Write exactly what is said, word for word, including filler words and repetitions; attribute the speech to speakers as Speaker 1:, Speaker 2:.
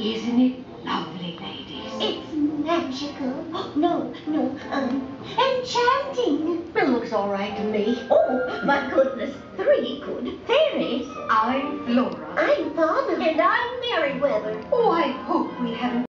Speaker 1: Isn't it lovely, ladies?
Speaker 2: It's magical. No, no, um, enchanting.
Speaker 1: It looks all right to me.
Speaker 2: Oh, my goodness. Three good fairies.
Speaker 1: I'm Flora.
Speaker 2: I'm Fauna.
Speaker 3: And I'm